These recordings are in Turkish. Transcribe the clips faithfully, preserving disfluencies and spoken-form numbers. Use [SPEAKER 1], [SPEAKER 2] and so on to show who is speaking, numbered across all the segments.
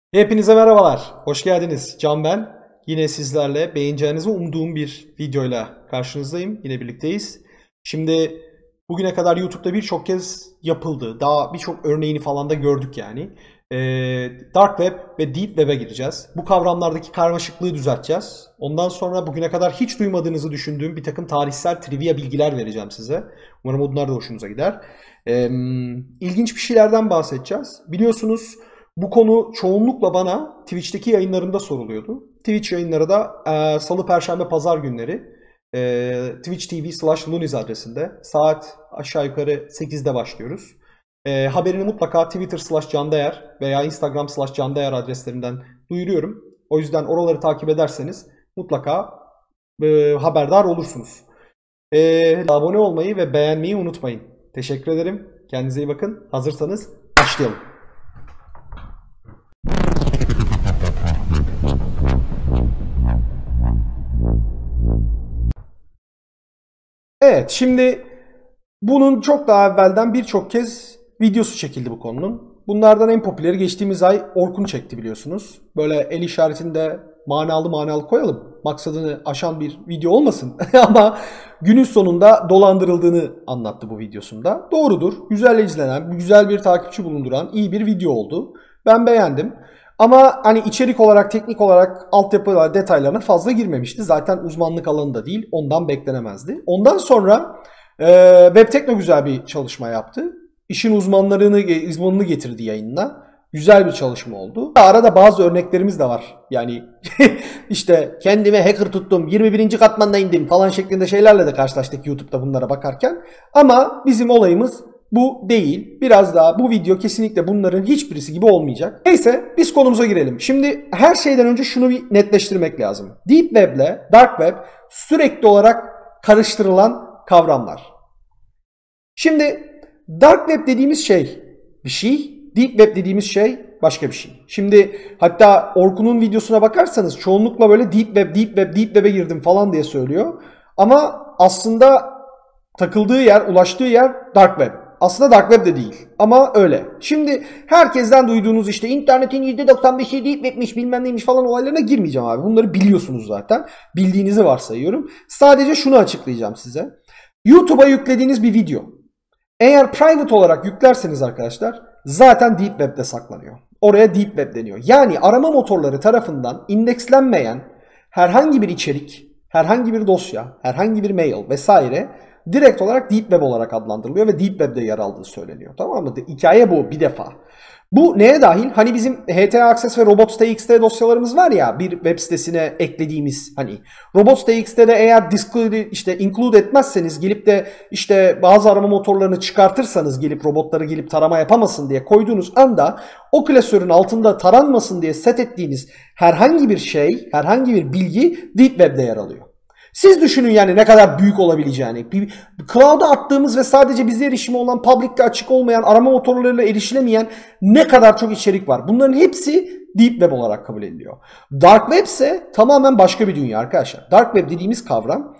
[SPEAKER 1] Hepinize merhabalar. Hoş geldiniz. Can ben. Yine sizlerle beğeneceğinizi umduğum bir videoyla karşınızdayım. Yine birlikteyiz. Şimdi bugüne kadar YouTube'da birçok kez yapıldı. Daha birçok örneğini falan da gördük yani. Ee, Dark Web ve Deep Web'e gireceğiz. Bu kavramlardaki karmaşıklığı düzelteceğiz. Ondan sonra bugüne kadar hiç duymadığınızı düşündüğüm bir takım tarihsel trivia bilgiler vereceğim size. Umarım onlar da hoşunuza gider. Ee, ilginç bir şeylerden bahsedeceğiz. Biliyorsunuz bu konu çoğunlukla bana Twitch'teki yayınlarımda soruluyordu. Twitch yayınları da e, Salı, Perşembe, Pazar günleri e, Twitch T V slash Luniz adresinde saat aşağı yukarı sekizde başlıyoruz. E, haberini mutlaka Twitter slash Candeğer veya Instagram slash Candeğer adreslerinden duyuruyorum. O yüzden oraları takip ederseniz mutlaka e, haberdar olursunuz. E, abone olmayı ve beğenmeyi unutmayın. Teşekkür ederim. Kendinize iyi bakın. Hazırsanız başlayalım. Evet, şimdi bunun çok daha evvelden birçok kez videosu çekildi bu konunun. Bunlardan en popüleri geçtiğimiz ay Orkun çekti biliyorsunuz. Böyle el işaretinde manalı manalı koyalım. Maksadını aşan bir video olmasın. Ama günün sonunda dolandırıldığını anlattı bu videosunda. Doğrudur. Güzel izlenen, güzel bir takipçi bulunduran iyi bir video oldu. Ben beğendim. Ama hani içerik olarak, teknik olarak altyapı detaylarına fazla girmemişti. Zaten uzmanlık alanı da değil. Ondan beklenemezdi. Ondan sonra e, Webtekno güzel bir çalışma yaptı. İşin uzmanlarını, uzmanını getirdi yayınına. Güzel bir çalışma oldu. Arada bazı örneklerimiz de var. Yani işte kendime hacker tuttum, yirmi birinci katmanda indim falan şeklinde şeylerle de karşılaştık YouTube'da bunlara bakarken. Ama bizim olayımız bu değil. Biraz daha bu video kesinlikle bunların hiçbirisi gibi olmayacak. Neyse biz konumuza girelim. Şimdi her şeyden önce şunu bir netleştirmek lazım. Deep Web ile Dark Web sürekli olarak karıştırılan kavramlar. Şimdi Dark Web dediğimiz şey bir şey. Deep Web dediğimiz şey başka bir şey. Şimdi hatta Orkun'un videosuna bakarsanız çoğunlukla böyle Deep Web, Deep Web, Deep Web'e girdim falan diye söylüyor. Ama aslında takıldığı yer, ulaştığı yer Dark Web. Aslında Dark Web de değil. Ama öyle. Şimdi herkesten duyduğunuz işte internetin yüzde doksan beşi Deep Web'miş bilmem neymiş falan olaylarına girmeyeceğim abi. Bunları biliyorsunuz zaten. Bildiğinizi varsayıyorum. Sadece şunu açıklayacağım size. YouTube'a yüklediğiniz bir video. Eğer private olarak yüklerseniz arkadaşlar zaten Deep Web'de saklanıyor. Oraya Deep Web deniyor. Yani arama motorları tarafından indekslenmeyen herhangi bir içerik, herhangi bir dosya, herhangi bir mail vesaire direkt olarak Deep Web olarak adlandırılıyor ve Deep Web'de yer aldığı söyleniyor. Tamam mı? Hikaye bu bir defa. Bu neye dahil? Hani bizim H T A Access ve robots.txt dosyalarımız var ya bir web sitesine eklediğimiz hani robots.txt'de eğer disclude işte include etmezseniz gelip de işte bazı arama motorlarını çıkartırsanız gelip robotları gelip tarama yapamasın diye koyduğunuz anda o klasörün altında taranmasın diye set ettiğiniz herhangi bir şey, herhangi bir bilgi Deep Web'de yer alıyor. Siz düşünün yani ne kadar büyük olabileceğini. Bir cloud'a attığımız ve sadece bize erişimi olan, public'te açık olmayan, arama motorlarıyla erişilemeyen ne kadar çok içerik var. Bunların hepsi Deep Web olarak kabul ediliyor. Dark Web ise tamamen başka bir dünya arkadaşlar. Dark Web dediğimiz kavram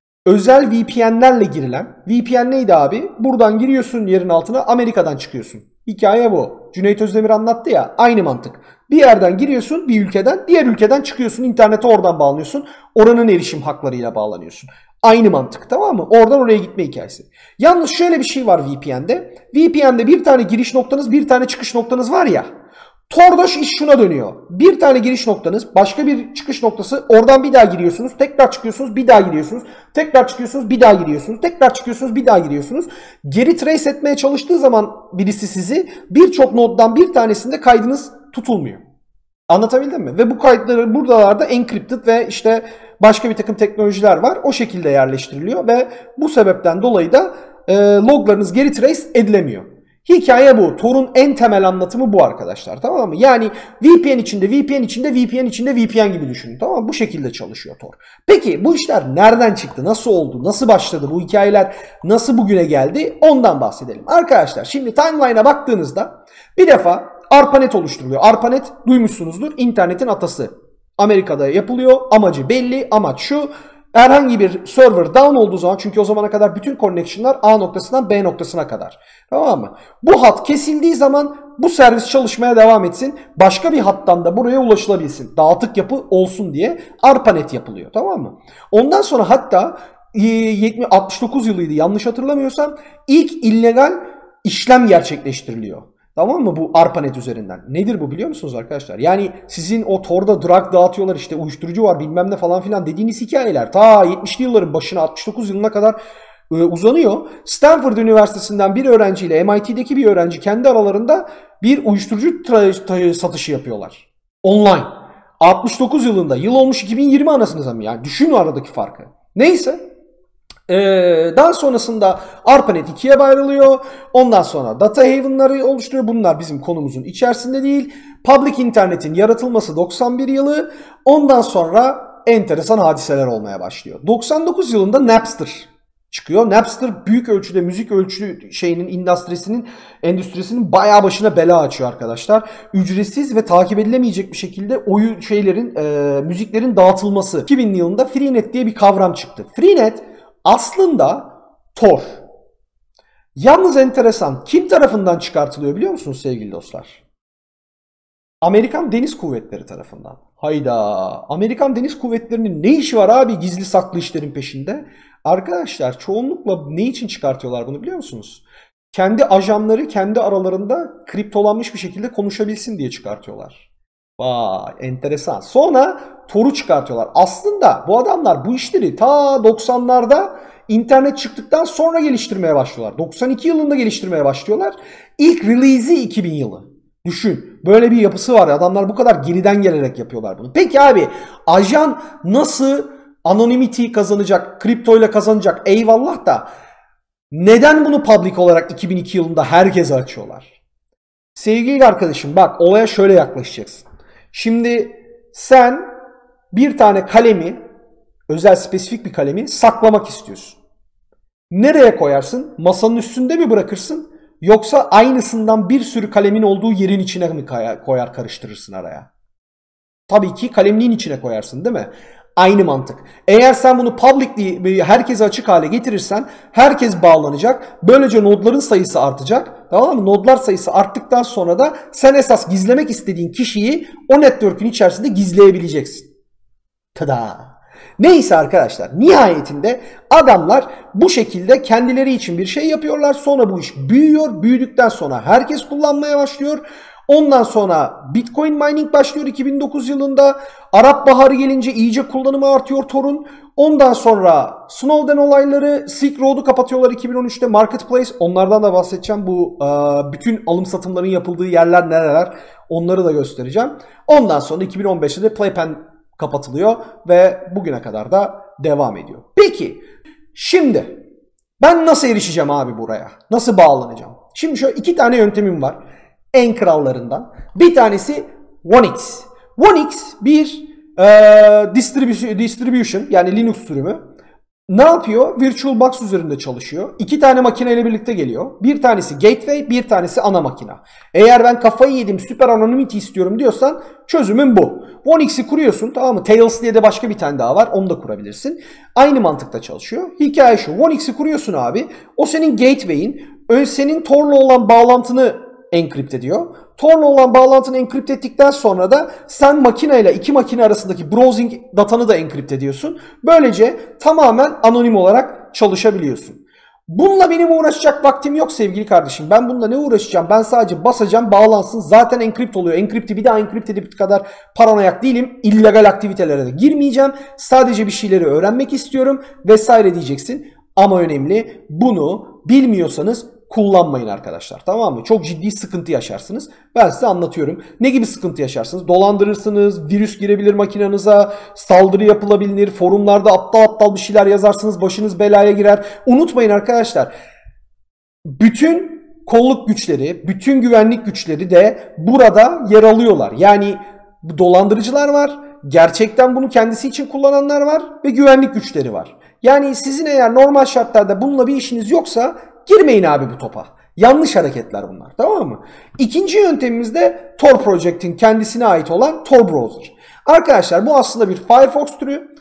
[SPEAKER 1] özel V P N'lerle girilen. V P N neydi abi? Buradan giriyorsun yerin altına, Amerika'dan çıkıyorsun. Hikaye bu. Cüneyt Özdemir anlattı ya, aynı mantık. Bir yerden giriyorsun bir ülkeden, diğer ülkeden çıkıyorsun, internete oradan bağlanıyorsun. Oranın erişim haklarıyla bağlanıyorsun. Aynı mantık, tamam mı? Oradan oraya gitme hikayesi. Yalnız şöyle bir şey var V P N'de. V P N'de bir tane giriş noktanız, bir tane çıkış noktanız var ya. Tor'da iş şuna dönüyor. Bir tane giriş noktanız, başka bir çıkış noktası, oradan bir daha giriyorsunuz, tekrar çıkıyorsunuz, bir daha giriyorsunuz, tekrar çıkıyorsunuz, bir daha giriyorsunuz, tekrar çıkıyorsunuz, bir daha giriyorsunuz. Geri trace etmeye çalıştığı zaman birisi sizi birçok noddan bir tanesinde kaydınız tutulmuyor. Anlatabildim mi? Ve bu kayıtları buralarda encrypted ve işte başka bir takım teknolojiler var. O şekilde yerleştiriliyor ve bu sebepten dolayı da e, loglarınız geri trace edilemiyor. Hikaye bu. Tor'un en temel anlatımı bu arkadaşlar. Tamam mı? Yani V P N içinde, V P N içinde, V P N içinde, V P N gibi düşünün. Tamam mı? Bu şekilde çalışıyor Tor. Peki bu işler nereden çıktı? Nasıl oldu? Nasıl başladı? Bu hikayeler nasıl bugüne geldi? Ondan bahsedelim. Arkadaşlar şimdi timeline'a baktığınızda bir defa ARPANET oluşturuluyor. ARPANET duymuşsunuzdur. İnternetin atası. Amerika'da yapılıyor. Amacı belli. Amaç şu. Herhangi bir server down olduğu zaman, çünkü o zamana kadar bütün connection'lar A noktasından B noktasına kadar. Tamam mı? Bu hat kesildiği zaman bu servis çalışmaya devam etsin. Başka bir hattan da buraya ulaşılabilsin. Dağıtık yapı olsun diye ARPANET yapılıyor. Tamam mı? Ondan sonra hatta altmış dokuz yılıydı yanlış hatırlamıyorsam, ilk illegal işlem gerçekleştiriliyor. Tamam mı? Bu ARPANET üzerinden. Nedir bu biliyor musunuz arkadaşlar? Yani sizin o Tor'da drug dağıtıyorlar, işte uyuşturucu var bilmem ne falan filan dediğiniz hikayeler ta yetmişli yılların başına, altmış dokuz yılına kadar e, uzanıyor. Stanford Üniversitesi'nden bir öğrenciyle M I T'deki bir öğrenci kendi aralarında bir uyuşturucu satışı yapıyorlar. Online. altmış dokuz yılında. Yıl olmuş iki bin yirmi anasını satayım yani. Düşünün aradaki farkı. Neyse. Ee, daha sonrasında ARPANET ikiye ayrılıyor. Ondan sonra data haven'ları oluşturuyor. Bunlar bizim konumuzun içerisinde değil. Public internetin yaratılması doksan bir yılı. Ondan sonra enteresan hadiseler olmaya başlıyor. doksan dokuz yılında Napster çıkıyor. Napster büyük ölçüde müzik ölçü şeyinin endüstrisinin endüstrisinin bayağı başına bela açıyor arkadaşlar. Ücretsiz ve takip edilemeyecek bir şekilde oyun şeylerin e, müziklerin dağıtılması. iki bin yılında Freenet diye bir kavram çıktı. Freenet aslında Tor. Yalnız enteresan. Kim tarafından çıkartılıyor biliyor musunuz sevgili dostlar? Amerikan Deniz Kuvvetleri tarafından. Hayda. Amerikan Deniz Kuvvetleri'nin ne işi var abi gizli saklı işlerin peşinde? Arkadaşlar çoğunlukla ne için çıkartıyorlar bunu biliyor musunuz? Kendi ajanları kendi aralarında kriptolanmış bir şekilde konuşabilsin diye çıkartıyorlar. Vay enteresan. Sonra Tor'u çıkartıyorlar. Aslında bu adamlar bu işleri ta doksanlarda internet çıktıktan sonra geliştirmeye başlıyorlar. doksan iki yılında geliştirmeye başlıyorlar. İlk release'i iki bin yılı. Düşün. Böyle bir yapısı var. Adamlar bu kadar geriden gelerek yapıyorlar bunu. Peki abi ajan nasıl anonymity kazanacak, kriptoyla kazanacak? Eyvallah da neden bunu public olarak iki bin iki yılında herkese açıyorlar? Sevgili arkadaşım bak olaya şöyle yaklaşacaksın. Şimdi sen bir tane kalemi, özel spesifik bir kalemi saklamak istiyorsun. Nereye koyarsın? Masanın üstünde mi bırakırsın? Yoksa aynısından bir sürü kalemin olduğu yerin içine mi koyar karıştırırsın araya? Tabii ki kalemliğin içine koyarsın değil mi? Aynı mantık. Eğer sen bunu publicly herkese açık hale getirirsen herkes bağlanacak. Böylece nodların sayısı artacak. Tamam mı? Nodlar sayısı arttıktan sonra da sen esas gizlemek istediğin kişiyi o network'ün içerisinde gizleyebileceksin. Tada! Neyse arkadaşlar nihayetinde adamlar bu şekilde kendileri için bir şey yapıyorlar. Sonra bu iş büyüyor. Büyüdükten sonra herkes kullanmaya başlıyor. Ondan sonra Bitcoin mining başlıyor iki bin dokuz yılında. Arap Baharı gelince iyice kullanımı artıyor Tor'un. Ondan sonra Snowden olayları, Silk Road'u kapatıyorlar iki bin on üçte. Marketplace, onlardan da bahsedeceğim. Bu bütün alım satımların yapıldığı yerler nereler onları da göstereceğim. Ondan sonra iki bin on beşte de Playpen kapatılıyor ve bugüne kadar da devam ediyor. Peki şimdi ben nasıl erişeceğim abi buraya? Nasıl bağlanacağım? Şimdi şöyle iki tane yöntemim var. En krallarından. Bir tanesi one x. one x bir e, distribution, distribution yani Linux sürümü. Ne yapıyor? VirtualBox üzerinde çalışıyor. İki tane makineyle birlikte geliyor. Bir tanesi gateway, bir tanesi ana makine. Eğer ben kafayı yedim süper anonymity istiyorum diyorsan çözümün bu. one x'i kuruyorsun tamam mı? Tails diye de başka bir tane daha var. Onu da kurabilirsin. Aynı mantıkta çalışıyor. Hikaye şu. one x'i kuruyorsun abi. O senin gateway'in. Ön senin Tor'la olan bağlantını enkript ediyor. Tor'la olan bağlantını enkript ettikten sonra da sen makineyle iki makine arasındaki browsing datanı da enkript ediyorsun. Böylece tamamen anonim olarak çalışabiliyorsun. Bununla benim uğraşacak vaktim yok sevgili kardeşim. Ben bununla ne uğraşacağım? Ben sadece basacağım, bağlansın. Zaten enkript oluyor. Enkripti bir daha enkript edip kadar paranoyak değilim. İllegal aktivitelere de girmeyeceğim. Sadece bir şeyleri öğrenmek istiyorum vesaire diyeceksin. Ama önemli, bunu bilmiyorsanız kullanmayın arkadaşlar, tamam mı? Çok ciddi sıkıntı yaşarsınız. Ben size anlatıyorum. Ne gibi sıkıntı yaşarsınız? Dolandırırsınız, virüs girebilir makinenize, saldırı yapılabilir, forumlarda aptal aptal bir şeyler yazarsınız, başınız belaya girer. Unutmayın arkadaşlar, bütün kolluk güçleri, bütün güvenlik güçleri de burada yer alıyorlar. Yani dolandırıcılar var, gerçekten bunu kendisi için kullananlar var ve güvenlik güçleri var. Yani sizin eğer normal şartlarda bununla bir işiniz yoksa girmeyin abi bu topa. Yanlış hareketler bunlar, tamam mı? İkinci yöntemimiz de Tor Project'in kendisine ait olan Tor Browser. Arkadaşlar bu aslında bir Firefox türü.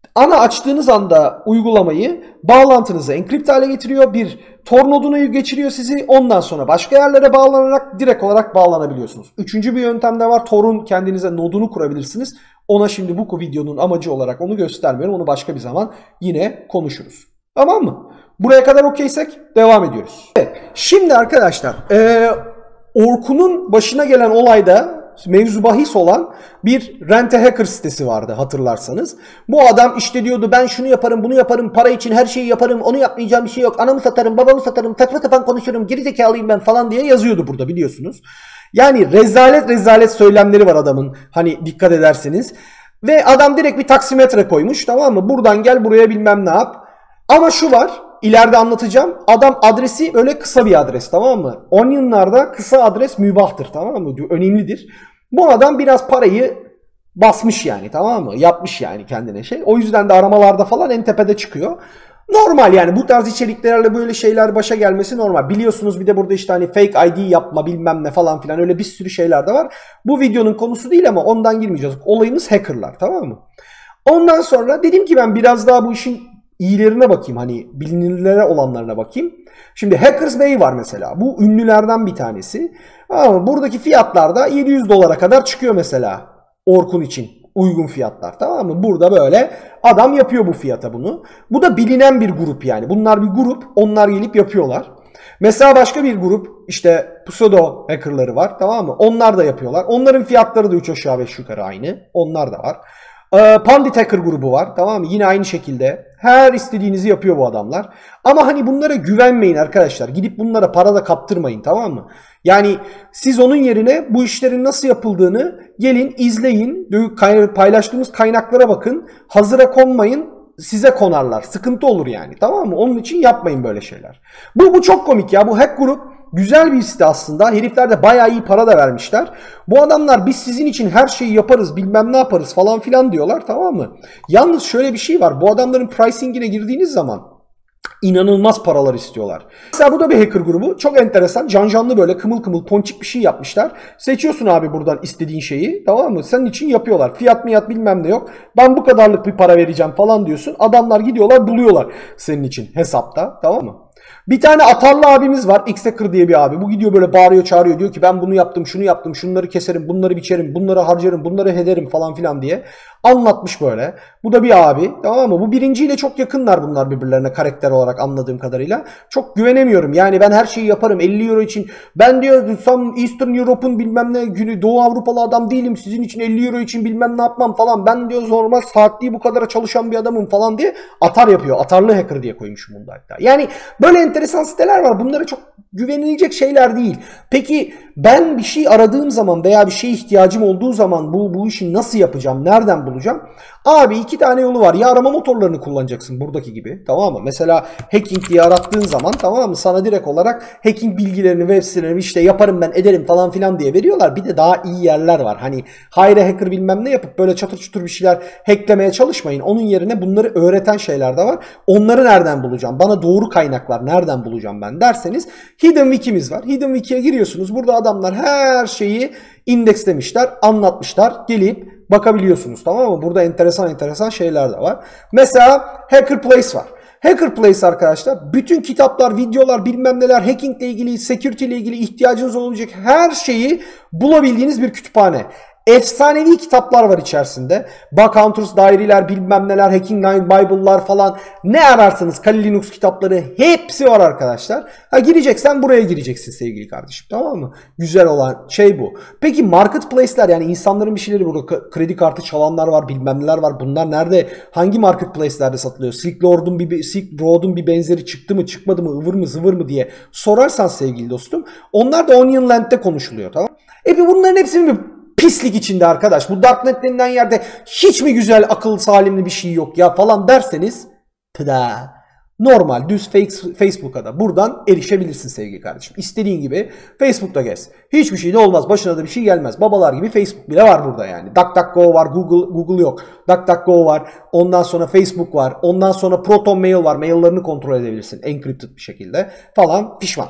[SPEAKER 1] Ana açtığınız anda uygulamayı bağlantınızı enkript hale getiriyor. Bir Tor noduna geçiriyor sizi. Ondan sonra başka yerlere bağlanarak direkt olarak bağlanabiliyorsunuz. Üçüncü bir yöntem de var. Tor'un kendinize nodunu kurabilirsiniz. Ona şimdi bu videonun amacı olarak onu göstermiyorum. Onu başka bir zaman yine konuşuruz. Tamam mı? Buraya kadar okeysek devam ediyoruz. Evet, şimdi arkadaşlar ee, Orkun'un başına gelen olayda mevzu bahis olan bir Rent-A-Hacker sitesi vardı hatırlarsanız. Bu adam işte diyordu ben şunu yaparım bunu yaparım para için her şeyi yaparım onu yapmayacağım bir şey yok. Anamı satarım babamı satarım saçma sapan konuşurum gerizekalıyım ben falan diye yazıyordu burada biliyorsunuz. Yani rezalet rezalet söylemleri var adamın hani dikkat ederseniz. Ve adam direkt bir taksimetre koymuş tamam mı? Buradan gel buraya bilmem ne yap. Ama şu var. İleride anlatacağım. Adam adresi öyle kısa bir adres tamam mı? Onion'larda kısa adres mübahtır tamam mı? Önemlidir. Bu adam biraz parayı basmış yani tamam mı? Yapmış yani kendine şey. O yüzden de aramalarda falan en tepede çıkıyor. Normal yani bu tarz içeriklerle böyle şeyler başa gelmesi normal. Biliyorsunuz bir de burada işte hani fake I D yapma bilmem ne falan filan öyle bir sürü şeyler de var. Bu videonun konusu değil ama ondan girmeyeceğiz. Olayımız hackerlar tamam mı? Ondan sonra dedim ki ben biraz daha bu işin iyilerine bakayım hani bilinirlere olanlarına bakayım. Şimdi Hackers Bay var mesela. Bu ünlülerden bir tanesi. Ama buradaki fiyatlar da yedi yüz dolara kadar çıkıyor mesela. Orkun için uygun fiyatlar tamam mı? Burada böyle adam yapıyor bu fiyata bunu. Bu da bilinen bir grup yani. Bunlar bir grup. Onlar gelip yapıyorlar. Mesela başka bir grup işte pseudo hackerları var tamam mı? Onlar da yapıyorlar. Onların fiyatları da üç aşağı beş yukarı aynı. Onlar da var. Pandit Hacker grubu var tamam mı? Yine aynı şekilde her istediğinizi yapıyor bu adamlar. Ama hani bunlara güvenmeyin arkadaşlar. Gidip bunlara para da kaptırmayın tamam mı? Yani siz onun yerine bu işlerin nasıl yapıldığını gelin izleyin. Paylaştığımız kaynaklara bakın. Hazıra konmayın. Size konarlar. Sıkıntı olur yani tamam mı? Onun için yapmayın böyle şeyler. Bu, bu çok komik ya. Bu hack grup güzel bir site aslında. Herifler de bayağı iyi para da vermişler. Bu adamlar biz sizin için her şeyi yaparız bilmem ne yaparız falan filan diyorlar tamam mı? Yalnız şöyle bir şey var. Bu adamların pricing'ine girdiğiniz zaman inanılmaz paralar istiyorlar. Mesela bu da bir hacker grubu. Çok enteresan. Cancanlı böyle kımıl kımıl ponçik bir şey yapmışlar. Seçiyorsun abi buradan istediğin şeyi. Tamam mı? Senin için yapıyorlar. Fiyat miyat bilmem ne yok. Ben bu kadarlık bir para vereceğim falan diyorsun. Adamlar gidiyorlar buluyorlar senin için hesapta. Tamam mı? Bir tane atarlı abimiz var. X-Hacker diye bir abi. Bu gidiyor böyle bağırıyor çağırıyor. Diyor ki ben bunu yaptım şunu yaptım. Şunları keserim bunları biçerim. Bunları harcarım bunları ederim falan filan diye. Anlatmış böyle. Bu da bir abi. Tamam mı? Bu birinciyle çok yakınlar bunlar birbirlerine karakter olarak anladığım kadarıyla. Çok güvenemiyorum. Yani ben her şeyi yaparım. elli euro için. Ben diyor some Eastern Europe'un bilmem ne günü Doğu Avrupalı adam değilim. Sizin için elli euro için bilmem ne yapmam falan. Ben diyor normal saatliği bu kadara çalışan bir adamım falan diye atar yapıyor. Atarlı hacker diye koymuşum bunda hatta. Yani böyle enteresan siteler var. Bunlara çok güvenilecek şeyler değil. Peki ben bir şey aradığım zaman veya bir şeye ihtiyacım olduğu zaman bu, bu işi nasıl yapacağım? Nereden bulacağım? Abi iki tane yolu var. Ya arama motorlarını kullanacaksın buradaki gibi. Tamam mı? Mesela hacking diye arattığın zaman tamam mı? Sana direkt olarak hacking bilgilerini, web sitelerini işte yaparım ben ederim falan filan diye veriyorlar. Bir de daha iyi yerler var. Hani hayra hacker bilmem ne yapıp böyle çatır çutur bir şeyler hacklemeye çalışmayın. Onun yerine bunları öğreten şeyler de var. Onları nereden bulacağım? Bana doğru kaynaklar nereden bulacağım ben derseniz Hidden Wiki'miz var. Hidden Wiki'ye giriyorsunuz. Burada adamlar her şeyi indekslemişler, anlatmışlar. Gelip bakabiliyorsunuz tamam mı? Burada enteresan enteresan şeyler de var. Mesela Hacker Place var. Hacker Place arkadaşlar bütün kitaplar, videolar, bilmem neler, hacking ile ilgili, security ile ilgili ihtiyacınız olabilecek her şeyi bulabildiğiniz bir kütüphane. Efsanevi kitaplar var içerisinde. Bug Hunters, diary'ler, bilmem neler, Hacking Bible'lar falan. Ne ararsanız Kali Linux kitapları hepsi var arkadaşlar. Ha gireceksen buraya gireceksin sevgili kardeşim. Tamam mı? Güzel olan şey bu. Peki marketplace'ler yani insanların bir şeyleri burada kredi kartı çalanlar var, bilmem neler var. Bunlar nerede? Hangi marketplace'lerde satılıyor? Silk Road'un bir Silk Road'un bir benzeri çıktı mı, çıkmadı mı, ıvır mı, zıvır mı diye sorarsan sevgili dostum. Onlar da Onion Land'de konuşuluyor tamam? E bunların hepsini pislik içinde arkadaş. Bu Darknet denilen yerde hiç mi güzel akıl salimli bir şey yok ya falan derseniz tıda normal düz Facebook'a da buradan erişebilirsin sevgili kardeşim. İstediğin gibi Facebook'ta gez. Hiçbir şey de olmaz. Başına da bir şey gelmez. Babalar gibi Facebook bile var burada yani. DuckDuckGo var. Google Google yok. DuckDuckGo var. Ondan sonra Facebook var. Ondan sonra Proton Mail var. Maillerini kontrol edebilirsin. Encrypted bir şekilde falan pişman.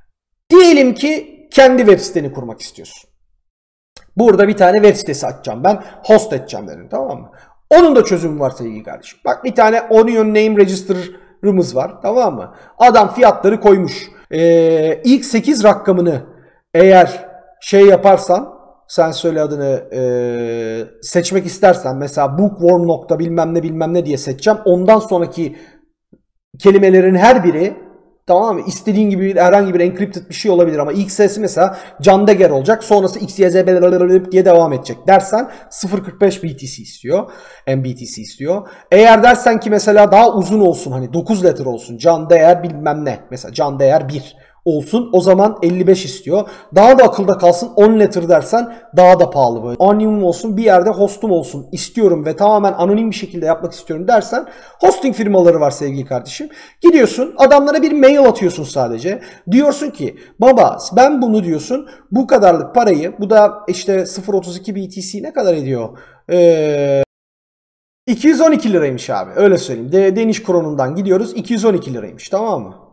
[SPEAKER 1] Diyelim ki kendi web siteni kurmak istiyorsun. Burada bir tane web sitesi açacağım ben. Host edeceğim dedim tamam mı? Onun da çözümü var sevgili kardeşim. Bak bir tane Onion Name Register'ımız var, tamam mı? Adam fiyatları koymuş. Ee, ilk sekiz rakamını eğer şey yaparsan, sen söyle adını, e, seçmek istersen mesela bookworm nokta bilmem ne bilmem ne diye seçeceğim. Ondan sonraki kelimelerin her biri, tamam mı? İstediğin gibi herhangi bir encrypted bir şey olabilir ama ilk sesi mesela Can Deger olacak. Sonrası X Y Z diye devam edecek dersen sıfır virgül kırk beş B T C istiyor. M B T C istiyor. Eğer dersen ki mesela daha uzun olsun, hani dokuz letter olsun. Can Değer bilmem ne. Mesela Can Değer bir olsun. O zaman elli beş istiyor. Daha da akılda kalsın on letter dersen daha da pahalı böyle. Anonim olsun, bir yerde hostum olsun istiyorum ve tamamen anonim bir şekilde yapmak istiyorum dersen hosting firmaları var sevgili kardeşim. Gidiyorsun adamlara bir mail atıyorsun sadece. Diyorsun ki baba ben bunu diyorsun bu kadarlık parayı, bu da işte sıfır virgül otuz iki B T C ne kadar ediyor? Eee... iki yüz on iki liraymış abi. Öyle söyleyeyim. De Danish Kron'undan gidiyoruz. iki yüz on iki liraymış. Tamam mı?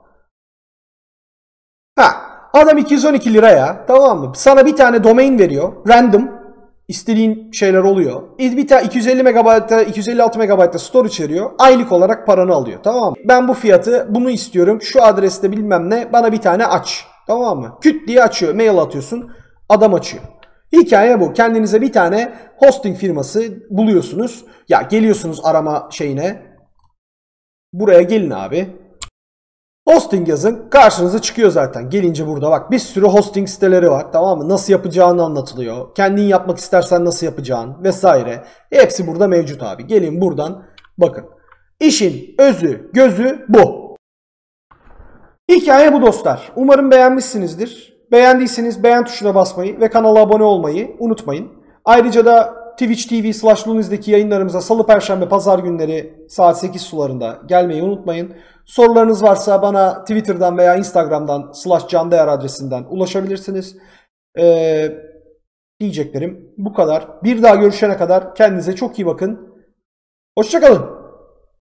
[SPEAKER 1] Ha, adam iki yüz on iki liraya, tamam mı? Sana bir tane domain veriyor. Random. İstediğin şeyler oluyor. Bir tane iki yüz elli megabaytta, iki yüz elli altı megabaytta storage veriyor. Aylık olarak paranı alıyor. Tamam mı? Ben bu fiyatı, bunu istiyorum. Şu adreste bilmem ne. Bana bir tane aç. Tamam mı? Küt diye açıyor. Mail atıyorsun. Adam açıyor. Hikaye bu. Kendinize bir tane hosting firması buluyorsunuz. Ya geliyorsunuz arama şeyine. Buraya gelin abi. Hosting yazın. Karşınıza çıkıyor zaten. Gelince burada bak bir sürü hosting siteleri var. Tamam mı? Nasıl yapacağını anlatılıyor. Kendin yapmak istersen nasıl yapacağın vesaire. Hepsi burada mevcut abi. Gelin buradan bakın. İşin özü, gözü bu. Hikaye bu dostlar. Umarım beğenmişsinizdir. Beğendiyseniz beğen tuşuna basmayı ve kanala abone olmayı unutmayın. Ayrıca da Twitch T V slash Luniz'deki yayınlarımıza salı, perşembe, pazar günleri saat sekiz sularında gelmeyi unutmayın. Sorularınız varsa bana Twitter'dan veya Instagram'dan slash candeğer adresinden ulaşabilirsiniz. Ee, diyeceklerim bu kadar. Bir daha görüşene kadar kendinize çok iyi bakın. Hoşça kalın.